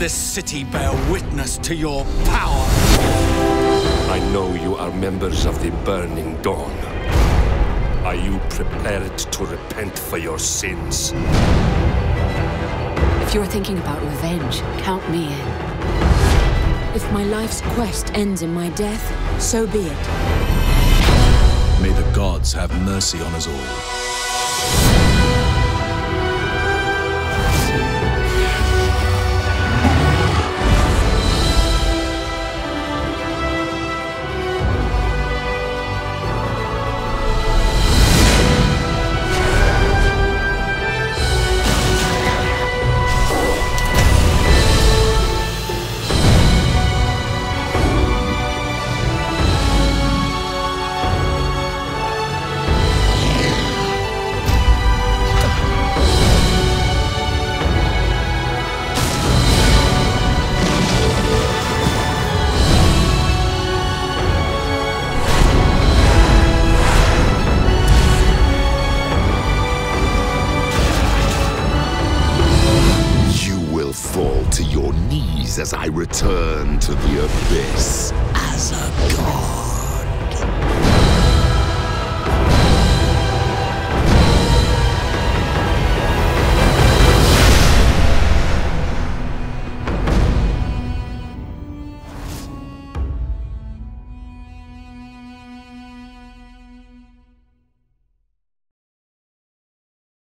this city bear witness to your power. I know you are members of the Burning Dawn. Are you prepared to repent for your sins? If you're thinking about revenge, count me in. If my life's quest ends in my death, so be it. May the gods have mercy on us all. Fall to your knees as I return to the abyss as a god.